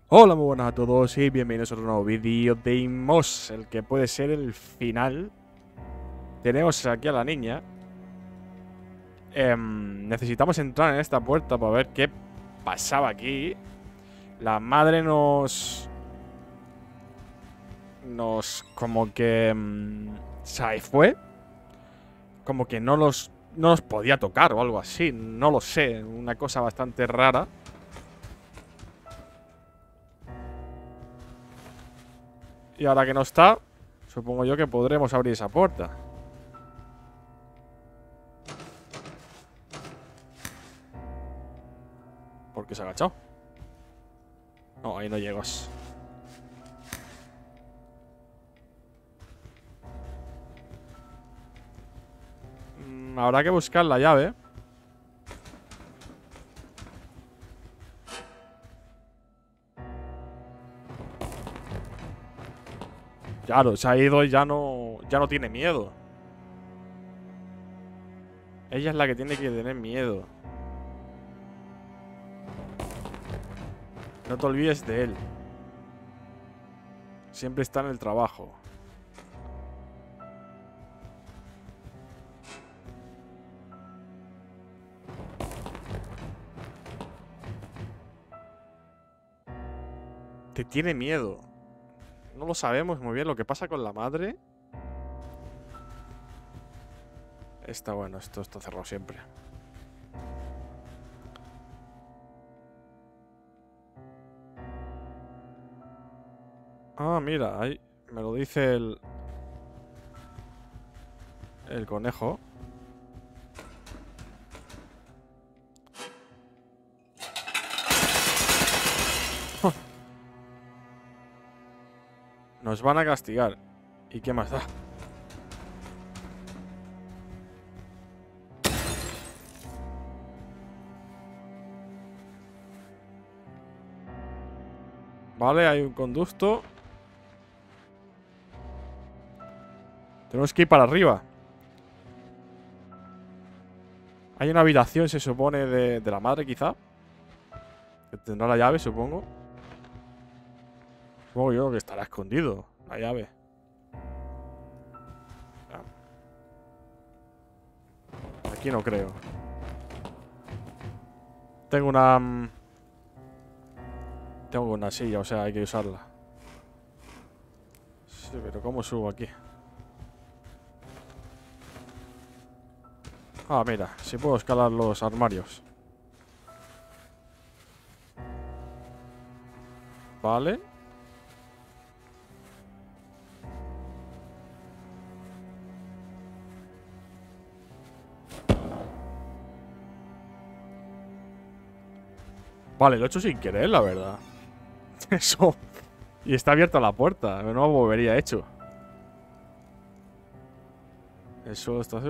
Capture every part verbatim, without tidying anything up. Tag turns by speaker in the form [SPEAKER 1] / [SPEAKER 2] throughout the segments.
[SPEAKER 1] Hola, muy buenas a todos y bienvenidos a otro nuevo vídeo de Imos, el que puede ser el final. Tenemos aquí a la niña. Em, necesitamos entrar en esta puerta para ver qué pasaba aquí. La madre nos... Nos... como que... em, se fue. Como que no los... No nos podía tocar o algo así. No lo sé. Una cosa bastante rara. Y ahora que no está, supongo yo que podremos abrir esa puerta. ¿Por qué se ha agachado? No, ahí no llegas. Mm, habrá que buscar la llave. Claro, se ha ido y ya no, ya no tiene miedo. Ella es la que tiene que tener miedo. No te olvides de él. Siempre está en el trabajo. Te tiene miedo. No lo sabemos muy bien lo que pasa con la madre. Está bueno, esto está cerrado siempre. Ah, mira, ahí me lo dice el... El conejo. Nos van a castigar. ¿Y qué más da? Vale, hay un conducto. Tenemos que ir para arriba. Hay una habitación, se supone, de, de la madre, quizá. Que tendrá la llave, supongo. Supongo yo que estará escondido la llave. Aquí no creo. Tengo una... mm, Tengo una silla, o sea, hay que usarla. Sí, pero ¿cómo subo aquí? Ah, mira, sí puedo escalar los armarios. Vale. Vale, lo he hecho sin querer, la verdad. Eso. Y está abierta la puerta. No lo volvería hecho. Eso está...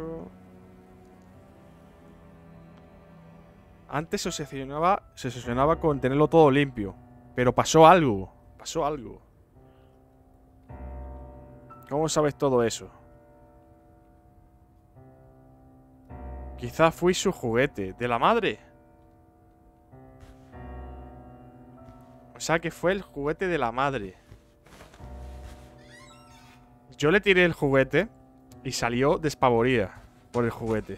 [SPEAKER 1] Antes se obsesionaba, se obsesionaba con tenerlo todo limpio. Pero pasó algo. Pasó algo. ¿Cómo sabes todo eso? Quizá fui su juguete. ¿De la madre? O sea que fue el juguete de la madre. Yo le tiré el juguete y salió despavorida por el juguete.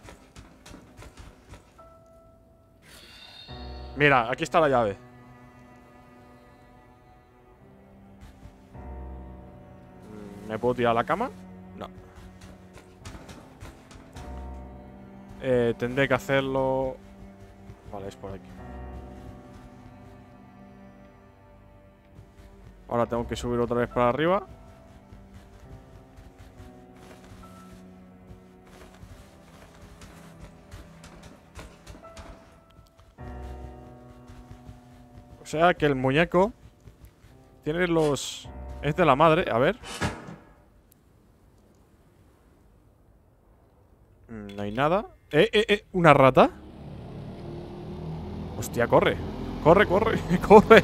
[SPEAKER 1] Mira, aquí está la llave. ¿Me puedo tirar a la cama? No. Eh, tendré que hacerlo... Vale, es por aquí. Ahora tengo que subir otra vez para arriba. O sea que el muñeco tiene los... Es de la madre, a ver. Mm, No hay nada. Eh, eh, eh, ¿una rata? Hostia, corre. Corre, corre, corre.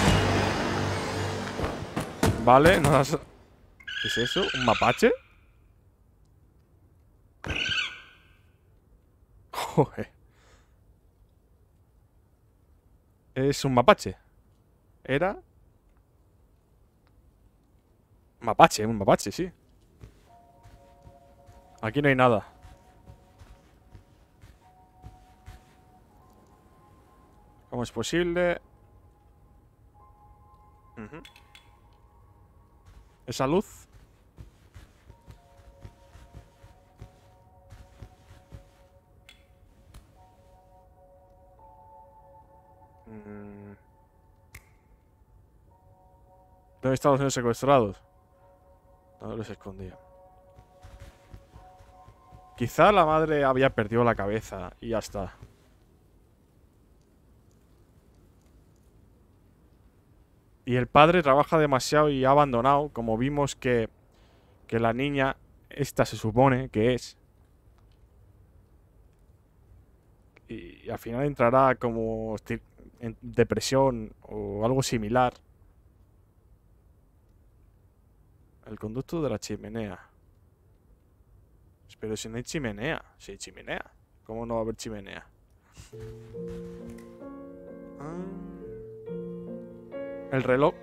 [SPEAKER 1] Vale, no has... ¿Qué es eso? ¿Un mapache? Joder. Es un mapache. Era... Mapache, un mapache, sí. Aquí no hay nada. ¿Cómo es posible? Uh-huh. Esa luz. Mm. ¿Dónde están los niños secuestrados? ¿Dónde los escondía? Quizá la madre había perdido la cabeza y ya está. Y el padre trabaja demasiado y ha abandonado, como vimos que, que la niña, esta se supone que es. Y, y al final entrará como en depresión o algo similar. El conducto de la chimenea. Pero si no hay chimenea. Si hay chimenea. ¿Cómo no va a haber chimenea? Ah. El reloj.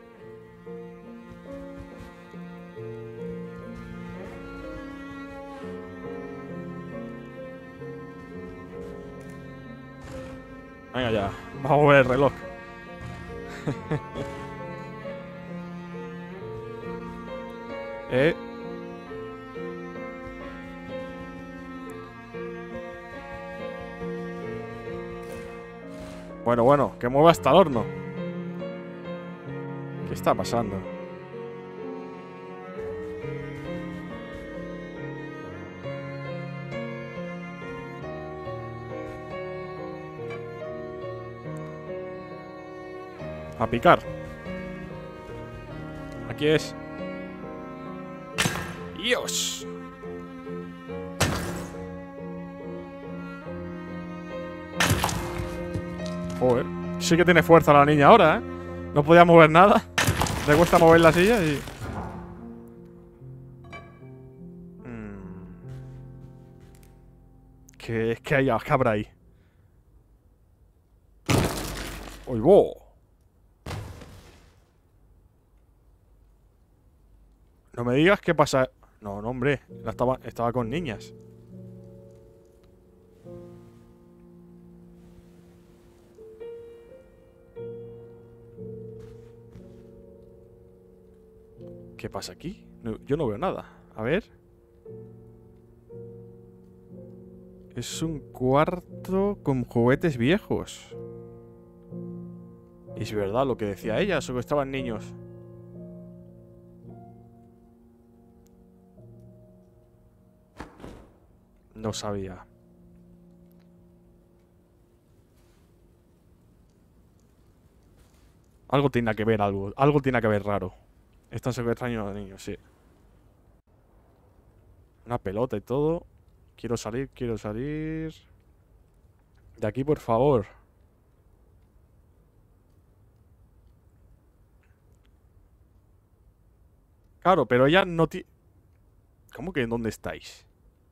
[SPEAKER 1] Venga ya. Vamos a ver el reloj. eh. Bueno, bueno, que mueva hasta el horno. ¿Qué está pasando? A picar. Aquí es. ¡Dios! Joder. Sí que tiene fuerza la niña ahora, ¿eh? No podía mover nada. Le cuesta mover la silla y... Mm. ¿Qué es que hay cabra ahí? ¡Uy, bo! No me digas qué pasa... No, no, hombre. La estaba, estaba con niñas. ¿Qué pasa aquí? No, yo no veo nada. A ver. Es un cuarto con juguetes viejos. Y es verdad lo que decía ella, solo estaban niños. No sabía. Algo tiene que ver, algo. Algo tiene que ver raro. Están secuestrando a los niños, sí. Una pelota y todo. Quiero salir, quiero salir. De aquí, por favor. Claro, pero ella no tiene... ¿Cómo que en dónde estáis?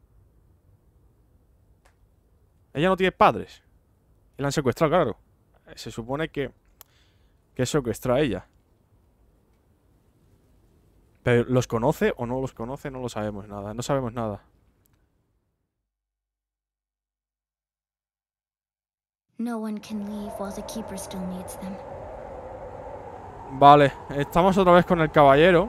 [SPEAKER 1] Ella no tiene padres. Y la han secuestrado, claro. Se supone que... Que secuestra a ella. Pero ¿los conoce o no los conoce? No lo sabemos nada. No sabemos nada.
[SPEAKER 2] No one can leave while the keeper still needs them.
[SPEAKER 1] Vale, estamos otra vez con el caballero.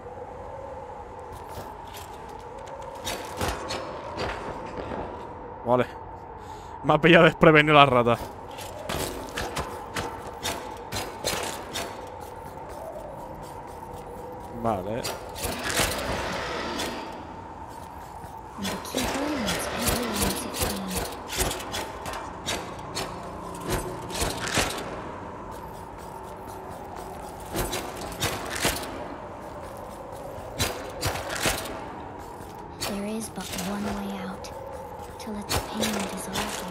[SPEAKER 1] Vale. Me ha pillado desprevenido la rata. Vale.
[SPEAKER 2] And the keeper needs everyone to clean. There is but one way out. To let the pain dissolve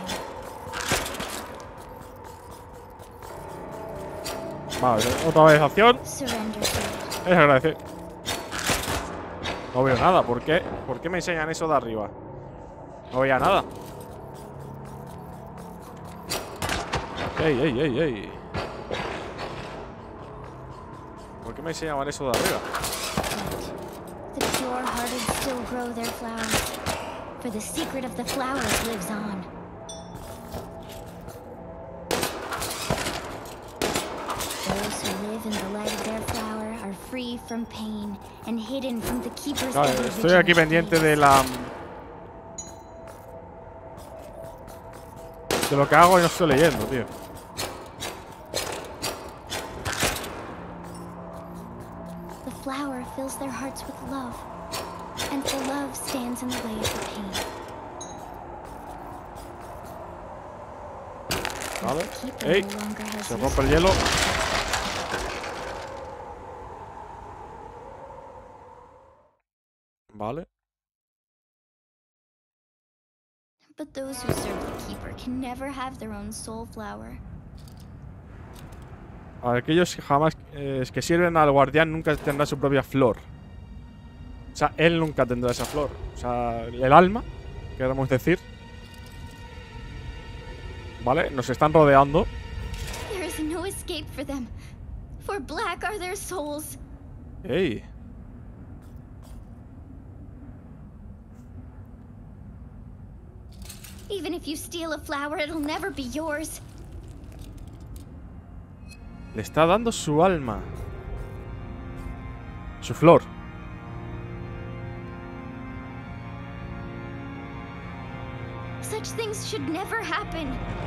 [SPEAKER 2] you.
[SPEAKER 1] Vale, otra vez acción.
[SPEAKER 2] Surrender to it.
[SPEAKER 1] Es agradecer. No veo nada. ¿Por qué? ¿Por qué me enseñan eso de arriba? No veía nada. Ey, ey, ey, ey. ¿Por qué me enseñaban eso de arriba?
[SPEAKER 2] But the pure-hearted still grow their flowers, for the secret of the flowers lives on. Those who live in the light of their flower are free from pain and hidden from the keepers
[SPEAKER 1] Vale,
[SPEAKER 2] of the
[SPEAKER 1] estoy aquí pendiente de la... de lo que hago y no estoy leyendo, tío.
[SPEAKER 2] The flower fills their hearts with love, and the love stands in the way of the pain.
[SPEAKER 1] Vale.
[SPEAKER 2] The keeper
[SPEAKER 1] ¡Ey!
[SPEAKER 2] no longer has
[SPEAKER 1] Se
[SPEAKER 2] use
[SPEAKER 1] rompe el hielo. Vale.
[SPEAKER 2] But those who serve the keeper can never have their own soul flower.
[SPEAKER 1] Aquellos que jamás eh, que sirven al guardián nunca tendrán su propia flor. O sea, él nunca tendrá esa flor. O sea, el alma, queremos decir. Vale, nos están rodeando.
[SPEAKER 2] There is no escape for them, for black are their souls.
[SPEAKER 1] ¡Ey!
[SPEAKER 2] Even if you steal a flower, it'll never be yours.
[SPEAKER 1] Le está dando su alma. Su flor.
[SPEAKER 2] Such things should never happen.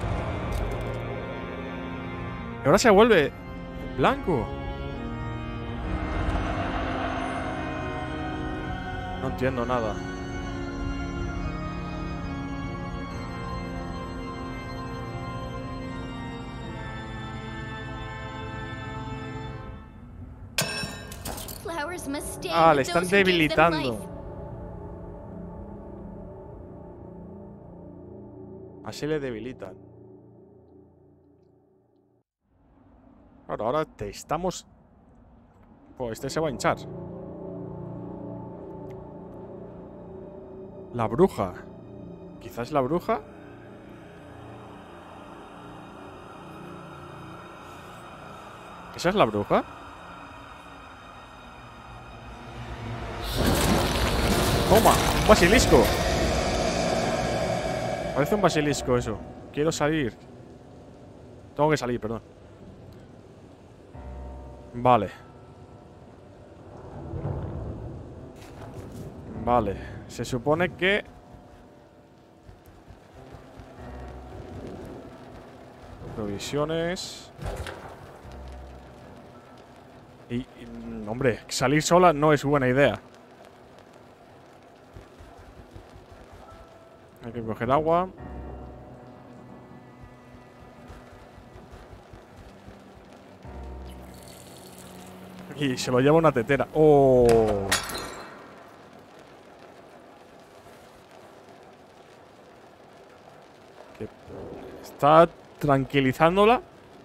[SPEAKER 1] Y ahora se vuelve blanco. No entiendo nada.
[SPEAKER 2] Flowers must stand
[SPEAKER 1] Ah, le
[SPEAKER 2] with
[SPEAKER 1] están
[SPEAKER 2] those who gave them life.
[SPEAKER 1] debilitando. Así le debilitan. Claro, ahora te estamos... Pues este se va a hinchar. La bruja. Quizás la bruja. ¿Esa es la bruja? Toma, un basilisco. Parece un basilisco eso. Quiero salir. Tengo que salir, perdón. Vale. Vale. Se supone que... Provisiones... Y, y... Hombre, salir sola no es buena idea. Hay que coger agua. Y se lo lleva una tetera. ¡Oh! Que está tranquilizándola.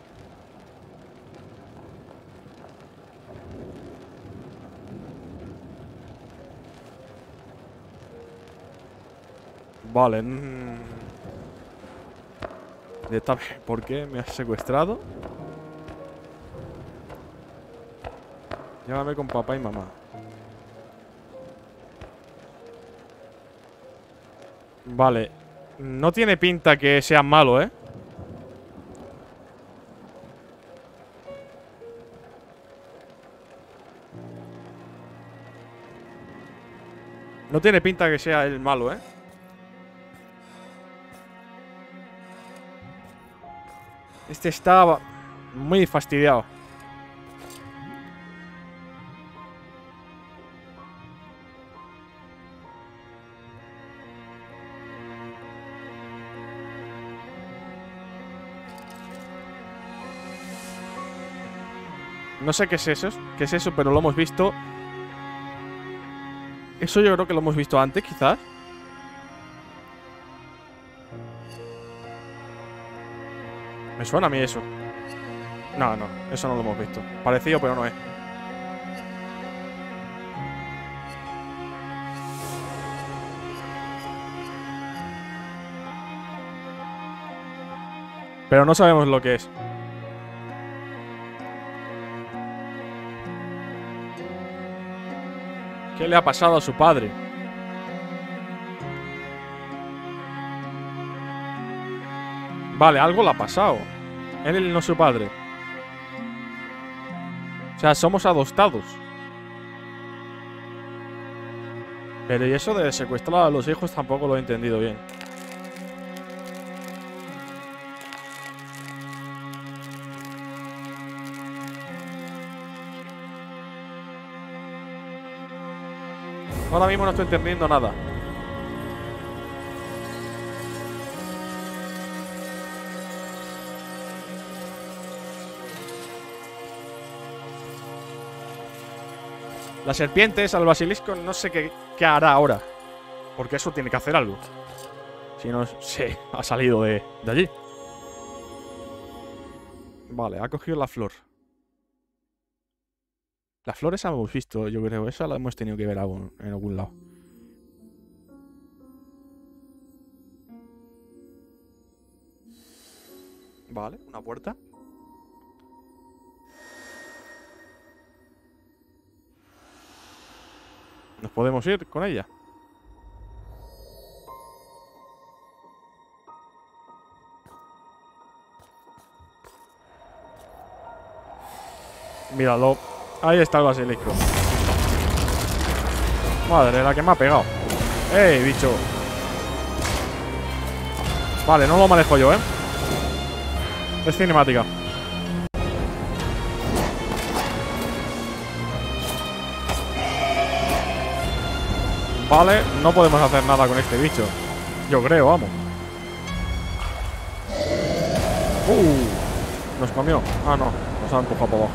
[SPEAKER 1] Vale. Mm. ¿Por qué me has secuestrado? Llévame con papá y mamá. Vale. No tiene pinta que sea malo, ¿eh? No tiene pinta que sea el malo, ¿eh? Este estaba muy fastidiado. No sé qué es eso, qué es eso, pero lo hemos visto. Eso yo creo que lo hemos visto antes, quizás. Me suena a mí eso. No, no, eso no lo hemos visto. Parecido, pero no es. Pero no sabemos lo que es. ¿Qué le ha pasado a su padre? Vale, algo le ha pasado. Él no es su padre. O sea, somos adoptados. Pero y eso de secuestrar a los hijos tampoco lo he entendido bien. Ahora mismo no estoy entendiendo nada. Las serpientes, al basilisco, no sé qué, qué hará ahora. Porque eso tiene que hacer algo. Si no, sí, ha salido de, de allí. Vale, ha cogido la flor. Las flores la hemos visto, yo creo. Esa la hemos tenido que ver algún, en algún lado. Vale, una puerta. ¿Nos podemos ir con ella? Míralo. Ahí está el basilisco. Madre, la que me ha pegado. ¡Ey, bicho! Vale, no lo manejo yo, ¿eh? Es cinemática. Vale, no podemos hacer nada con este bicho. Yo creo, vamos. Uh, nos comió. Ah, no, nos ha empujado por abajo.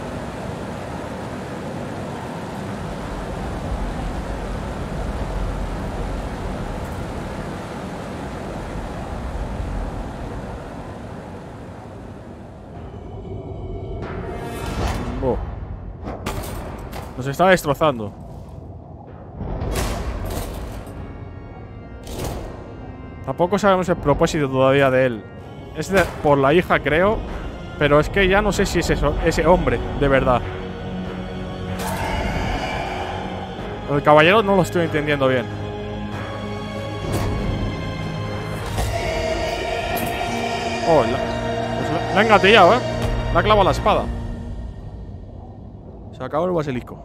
[SPEAKER 1] Oh. Nos está destrozando. Tampoco sabemos el propósito todavía de él. Es de, por la hija, creo. Pero es que ya no sé si es eso, ese hombre, de verdad. El caballero no lo estoy entendiendo bien. Oh, la, pues la, la ha engatillado, ¿eh? Le ha clavado la espada. Se acabó el basilisco.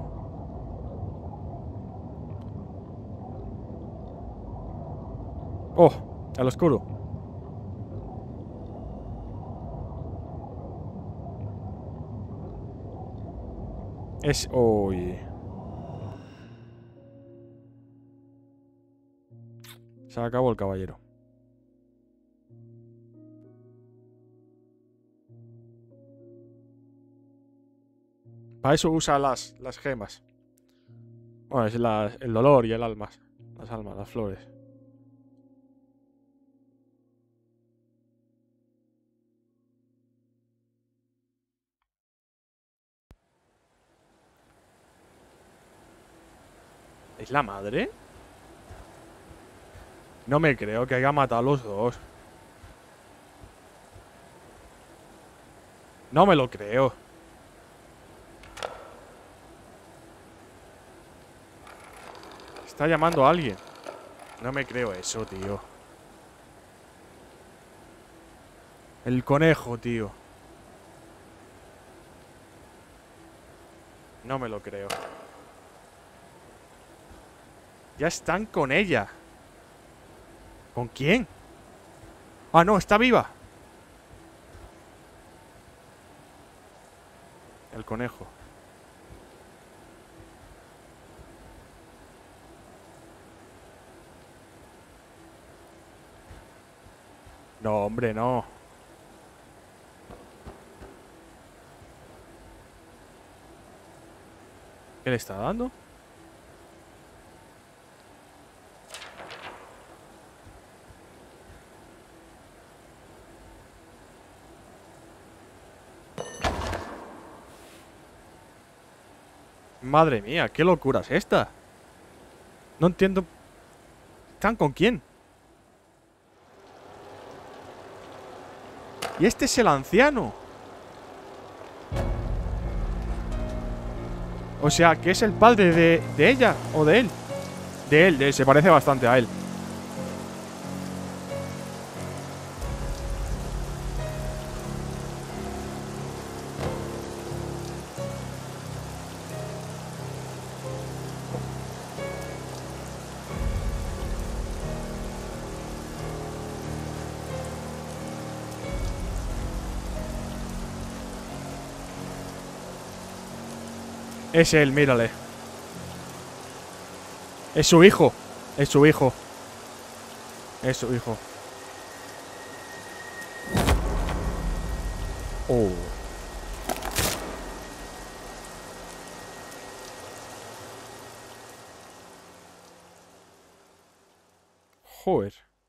[SPEAKER 1] Oh, al oscuro. Es hoy. Se acabó el caballero. Para eso usa las, las gemas. Bueno, es la, el dolor y el alma. Las almas, las flores. ¿Es la madre? No me creo que haya matado a los dos. No me lo creo. Está llamando a alguien. No me creo eso, tío. El conejo, tío. No me lo creo. Ya están con ella. ¿Con quién? Ah, no, está viva. El conejo. No, hombre, no. ¿Qué le está dando? Madre mía, qué locura es esta. No entiendo. ¿Están con quién? Y este es el anciano. O sea, que es el padre de, de ella o de él. De él, de él, se parece bastante a él. Es él, mírale. Es su hijo. Es su hijo. Es su hijo. Oh. Joder.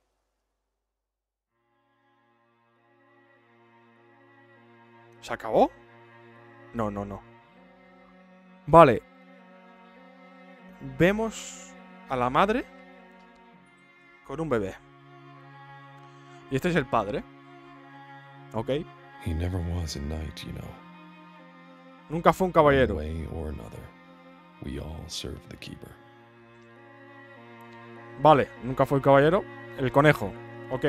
[SPEAKER 1] ¿Se acabó? No, no, no. Vale. Vemos a la madre con un bebé. Y este es el padre. Ok.
[SPEAKER 3] He never was a knight, you know.
[SPEAKER 1] Nunca fue un
[SPEAKER 3] One
[SPEAKER 1] caballero.
[SPEAKER 3] way or another, we all serve the keeper.
[SPEAKER 1] Vale, nunca fue un caballero. El conejo. Ok.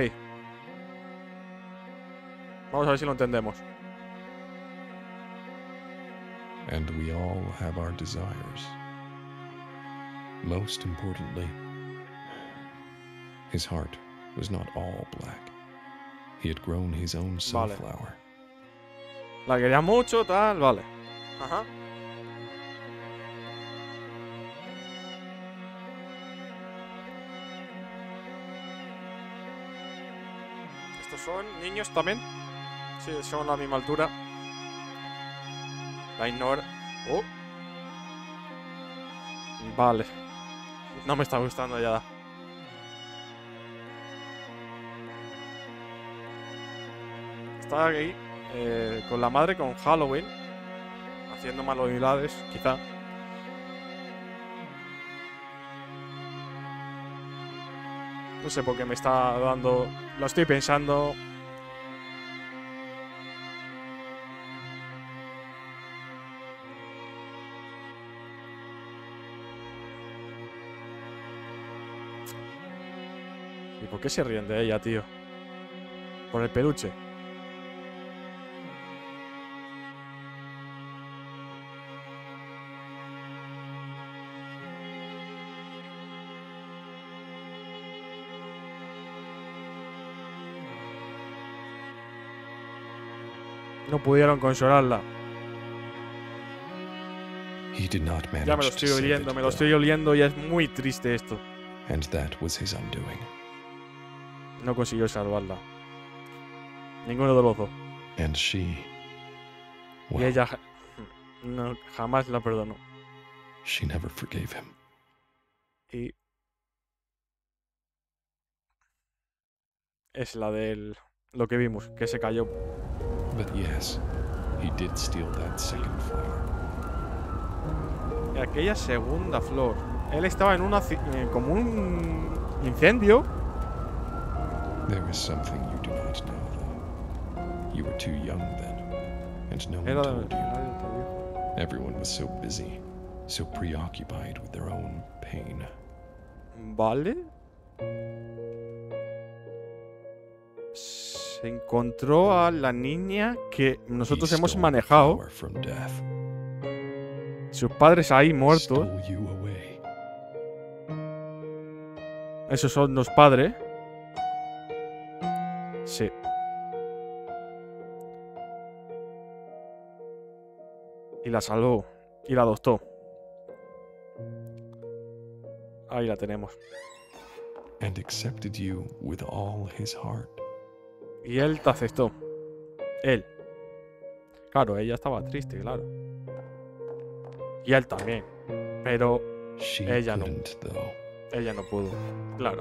[SPEAKER 1] Vamos a ver si lo entendemos.
[SPEAKER 3] And we all have our desires. Most importantly, his heart was not all black. He had grown his own
[SPEAKER 1] Vale.
[SPEAKER 3] sunflower.
[SPEAKER 1] La quería mucho, tal, vale. Ajá. ¿Estos son niños también? Sí, son a la misma altura. La ignora. Oh. Vale. No me está gustando ya. Está ahí eh, con la madre con Halloween. Haciendo manualidades, quizá. No sé por qué me está dando. Lo estoy pensando. ¿Y por qué se ríen de ella, tío? Por el peluche. No pudieron consolarla.
[SPEAKER 3] He did not manage
[SPEAKER 1] Ya me lo
[SPEAKER 3] to
[SPEAKER 1] estoy
[SPEAKER 3] save
[SPEAKER 1] oliendo,
[SPEAKER 3] it,
[SPEAKER 1] me lo
[SPEAKER 3] though,
[SPEAKER 1] estoy oliendo y es muy triste esto.
[SPEAKER 3] and that was his undoing.
[SPEAKER 1] No consiguió salvarla. Ninguno de los dos.
[SPEAKER 3] And she,
[SPEAKER 1] Y
[SPEAKER 3] well,
[SPEAKER 1] ella ja- no, jamás la perdonó.
[SPEAKER 3] she never forgave him.
[SPEAKER 1] Y es la del lo que vimos, que se cayó.
[SPEAKER 3] But yes, he did steal that second flower.
[SPEAKER 1] Y aquella segunda flor. Él estaba en una ci- eh, como un incendio.
[SPEAKER 3] There is something you do not know, though. You were too young then, and no one
[SPEAKER 1] Era
[SPEAKER 3] told you.
[SPEAKER 1] nadie te dijo.
[SPEAKER 3] Everyone was so busy, so preoccupied with their own pain.
[SPEAKER 1] Vale. Se encontró a la niña que nosotros
[SPEAKER 3] He
[SPEAKER 1] hemos
[SPEAKER 3] stole the
[SPEAKER 1] manejado.
[SPEAKER 3] flower from death,
[SPEAKER 1] Sus padres ahí muertos.
[SPEAKER 3] stole you away.
[SPEAKER 1] Esos son los padres. Sí. Y la salvó. Y la adoptó. Ahí la tenemos.
[SPEAKER 3] And accepted you with all his heart.
[SPEAKER 1] Y él te aceptó. Él. Claro, ella estaba triste, claro. Y él también. Pero
[SPEAKER 3] She
[SPEAKER 1] Ella no.
[SPEAKER 3] couldn't, though.
[SPEAKER 1] ella no pudo. Claro.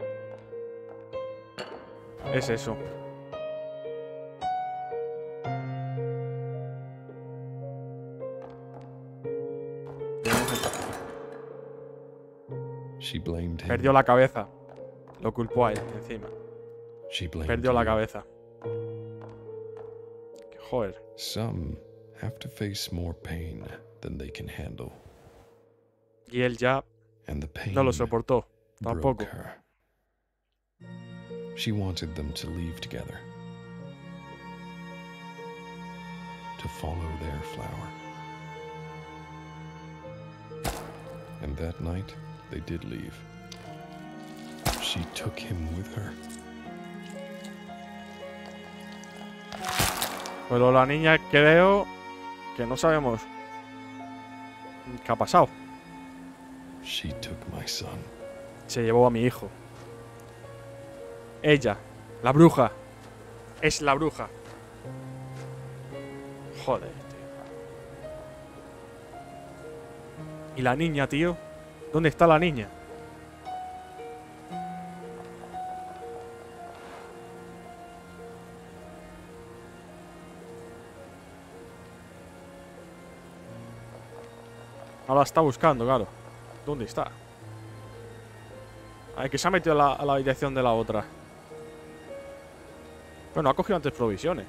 [SPEAKER 1] Es eso.
[SPEAKER 3] She blamed him.
[SPEAKER 1] Perdió la cabeza. Lo culpó a él encima.
[SPEAKER 3] She blamed
[SPEAKER 1] Perdió la
[SPEAKER 3] you.
[SPEAKER 1] cabeza. Joder.
[SPEAKER 3] Some have to face more pain than they can handle.
[SPEAKER 1] Y él ya
[SPEAKER 3] And the pain
[SPEAKER 1] no lo soportó.
[SPEAKER 3] broke
[SPEAKER 1] Tampoco.
[SPEAKER 3] her. She wanted them to leave together, to follow their flower. And that night, they did leave. She took him with her.
[SPEAKER 1] Pero la niña creo que no sabemos qué ha pasado.
[SPEAKER 3] She took my son.
[SPEAKER 1] Se llevó a mi hijo. Ella, la bruja. Es la bruja. Joder, tío. ¿Y la niña, tío? ¿Dónde está la niña? Ahora está buscando, claro. ¿Dónde está? A ver, que se ha metido a la, a la habitación de la otra. Bueno, ha cogido antes provisiones.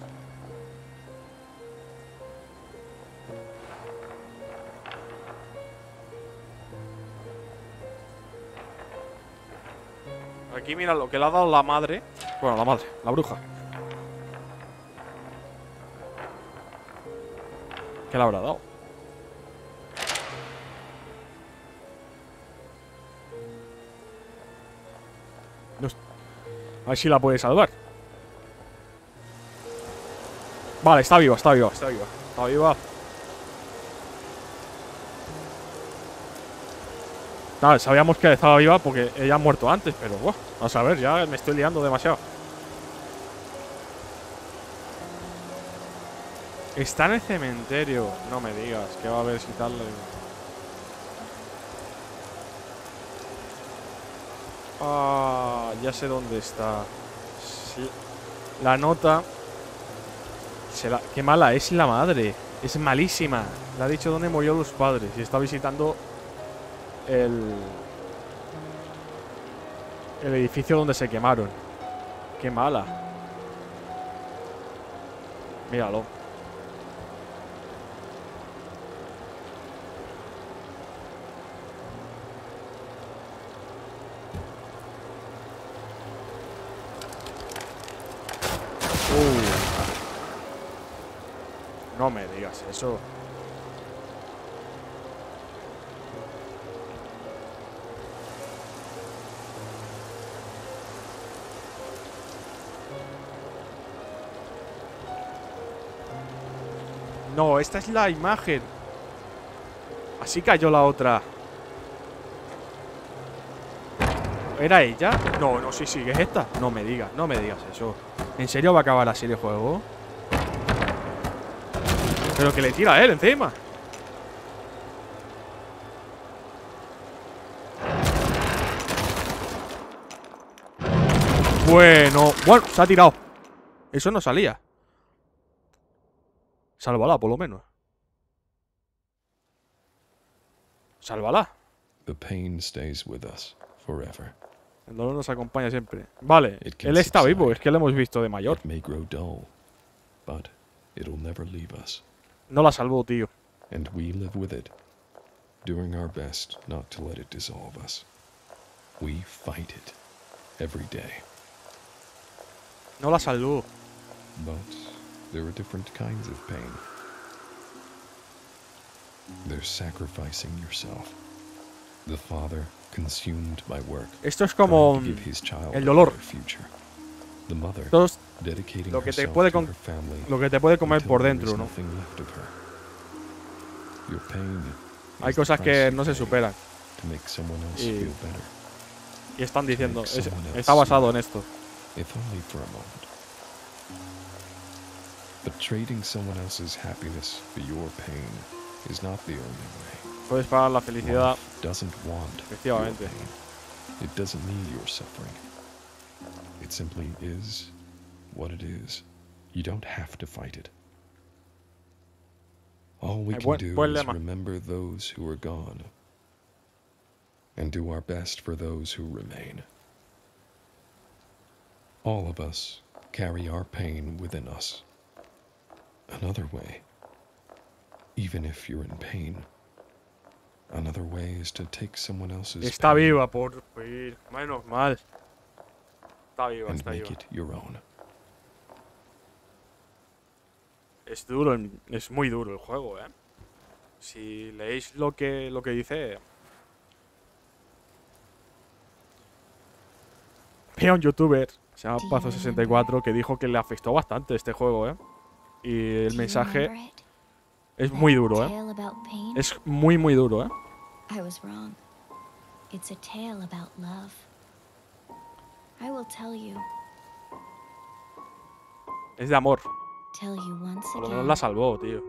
[SPEAKER 1] Aquí mira lo que le ha dado la madre. Bueno, la madre, la bruja. ¿Qué le habrá dado? No, a ver si la puede salvar. Vale, está viva, está viva, está viva. Está viva. Claro, sabíamos que estaba viva porque ella ha muerto antes, pero buah, a saber, ya me estoy liando demasiado. Está en el cementerio. No me digas que va a haber si tal. Ah, ya sé dónde está. Sí. La nota. Se la... Qué mala es la madre. Es malísima. Le ha dicho dónde murió los padres y está visitando el el edificio donde se quemaron. Qué mala. Míralo. Uh. No me digas eso. No, esta es la imagen. Así cayó la otra. ¿Era ella? No, no, sí, sí, es esta. No me digas, no me digas eso. ¿En serio va a acabar así el juego? Pero que le tira a él encima. Bueno, bueno, se ha tirado. Eso no salía. Sálvala, por lo menos. Sálvala.
[SPEAKER 3] The pain stays with us forever.
[SPEAKER 1] El dolor nos acompaña siempre. Vale,
[SPEAKER 3] It can
[SPEAKER 1] él está
[SPEAKER 3] subside.
[SPEAKER 1] vivo, es que lo hemos visto de mayor.
[SPEAKER 3] It may grow dull, but it'll never leave us.
[SPEAKER 1] No la salvó, tío.
[SPEAKER 3] And we live with it, doing our best not to let it dissolve us. We fight it every day.
[SPEAKER 1] No la salvó.
[SPEAKER 3] But there are different kinds of pain. There's sacrificing yourself. The father consumed by work,
[SPEAKER 1] Esto es como
[SPEAKER 3] trying to give his child
[SPEAKER 1] el
[SPEAKER 3] a
[SPEAKER 1] dolor.
[SPEAKER 3] better future. The mother
[SPEAKER 1] Esto es
[SPEAKER 3] dedicating
[SPEAKER 1] lo que te
[SPEAKER 3] herself
[SPEAKER 1] puede
[SPEAKER 3] to
[SPEAKER 1] con-
[SPEAKER 3] her family
[SPEAKER 1] lo que te puede comer
[SPEAKER 3] until
[SPEAKER 1] por
[SPEAKER 3] there is
[SPEAKER 1] dentro, ¿no?
[SPEAKER 3] nothing left of her. Your pain
[SPEAKER 1] Hay
[SPEAKER 3] is the
[SPEAKER 1] cosas
[SPEAKER 3] price
[SPEAKER 1] que
[SPEAKER 3] you
[SPEAKER 1] no se
[SPEAKER 3] pay
[SPEAKER 1] superan.
[SPEAKER 3] to make someone else
[SPEAKER 1] Y-
[SPEAKER 3] feel better,
[SPEAKER 1] Y están diciendo,
[SPEAKER 3] make
[SPEAKER 1] es-
[SPEAKER 3] someone else
[SPEAKER 1] está basado en
[SPEAKER 3] smile.
[SPEAKER 1] esto.
[SPEAKER 3] if only for a moment. But trading someone else's happiness for your pain is not the only way.
[SPEAKER 1] Puedes pagar la felicidad.
[SPEAKER 3] Life doesn't want your
[SPEAKER 1] Efectivamente.
[SPEAKER 3] pain. It doesn't need your suffering. It simply is what it is. You don't have to fight it. All we
[SPEAKER 1] Ay,
[SPEAKER 3] can
[SPEAKER 1] buen-
[SPEAKER 3] do
[SPEAKER 1] buen
[SPEAKER 3] is
[SPEAKER 1] lema.
[SPEAKER 3] remember those who are gone and do our best for those who remain. All of us carry our pain within us. Another way even if you're in pain. Another way is to take someone else's
[SPEAKER 1] Está
[SPEAKER 3] pain
[SPEAKER 1] viva, por fin. Menos mal. Está viva,
[SPEAKER 3] and
[SPEAKER 1] está
[SPEAKER 3] make
[SPEAKER 1] viva.
[SPEAKER 3] it your own.
[SPEAKER 1] Es duro, el- es muy duro el juego, ¿eh? Si leéis lo que, lo que dice... Vi a un youtuber, se llama Pazo sesenta y cuatro, que dijo que le afectó bastante este juego, ¿eh? Y el
[SPEAKER 2] Do you
[SPEAKER 1] mensaje
[SPEAKER 2] remember it?
[SPEAKER 1] es
[SPEAKER 2] That
[SPEAKER 1] muy duro, ¿eh?
[SPEAKER 2] tale about pain?
[SPEAKER 1] Es muy, muy duro, ¿eh?
[SPEAKER 2] I was wrong. It's a tale about love. I will tell you,
[SPEAKER 1] Es de amor.
[SPEAKER 2] tell you once
[SPEAKER 1] Por lo menos
[SPEAKER 2] again.
[SPEAKER 1] la salvó, tío.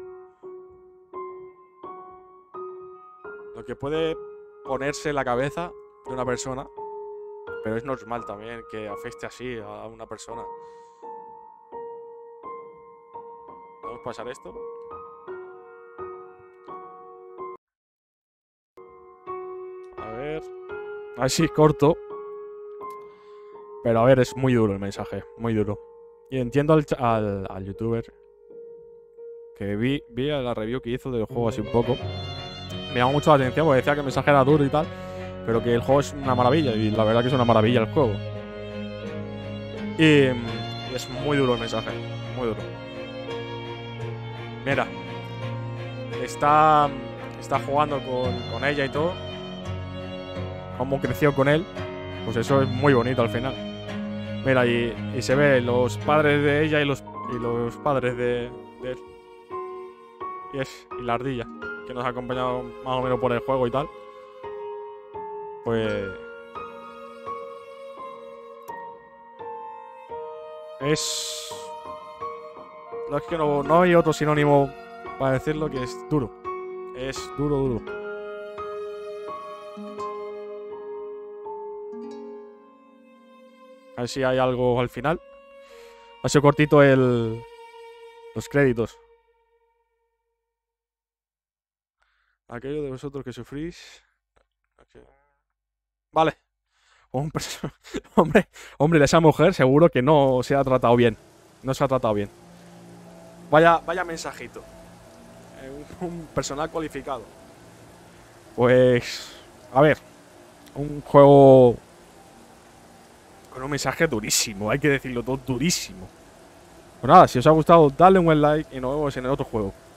[SPEAKER 1] Lo que puede ponerse en la cabeza de una persona, pero es normal también que afecte así a una persona. ¿Podemos pasar esto? A ver... A ver si es corto. Pero a ver, es muy duro el mensaje, muy duro. Y entiendo al, cha- al, al youtuber que vi, vi a la review que hizo del juego así un poco. Me llamó mucho la atención porque decía que el mensaje era duro y tal, pero que el juego es una maravilla, y la verdad que es una maravilla el juego. Y, mm, y es muy duro el mensaje, muy duro. Mira, está, está jugando con, con ella y todo. Cómo creció con él, pues eso es muy bonito al final. Mira, y, y se ve los padres de ella y los, y los padres de, de él. Y es y la ardilla, que nos ha acompañado más o menos por el juego y tal. Pues... Es... No es que no, no hay otro sinónimo para decirlo que es duro. Es duro, duro. A ver si hay algo al final. Ha sido cortito el... Los créditos. Aquello de vosotros que sufrís... Vale. Un perso- hombre, hombre, esa mujer seguro que no se ha tratado bien. No se ha tratado bien. Vaya, vaya mensajito. Eh, Un, un personal cualificado. Pues... A ver. Un juego... Con un mensaje durísimo. Hay que decirlo todo, durísimo. Pues nada, si os ha gustado, dadle un buen like y nos vemos en el otro juego.